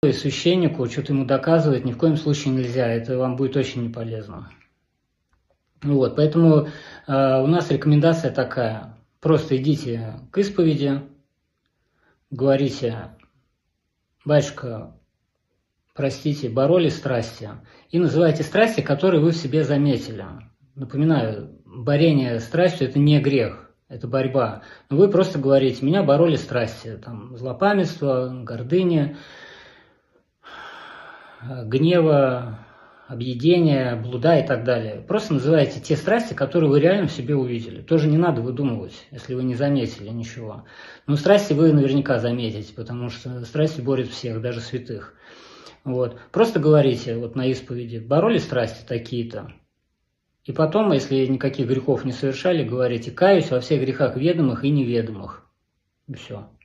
священнику, что-то ему доказывать ни в коем случае нельзя, это вам будет очень не полезно. Вот, поэтому у нас рекомендация такая, просто идите к исповеди, говорите: батюшка, простите, боролись страсти, и называйте страсти, которые вы в себе заметили. Напоминаю, борение страстью – это не грех, это борьба. Но вы просто говорите: меня бороли страсти, там, злопамятство, гордыня, гнева, объедения, блуда и так далее. Просто называйте те страсти, которые вы реально в себе увидели. Тоже не надо выдумывать, если вы не заметили ничего. Но страсти вы наверняка заметите, потому что страсти борют всех, даже святых. Вот. Просто говорите вот на исповеди: бороли страсти такие-то. И потом, если никаких грехов не совершали, говорите: каюсь во всех грехах ведомых и неведомых. И все.